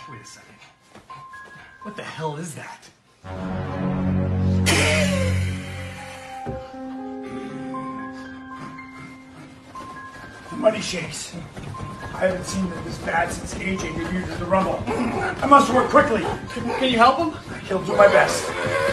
Wait a second. What the hell is that? Money shakes. I haven't seen them this bad since AJ debuted in the Rumble. I must work quickly. Can you help him? He'll do my best.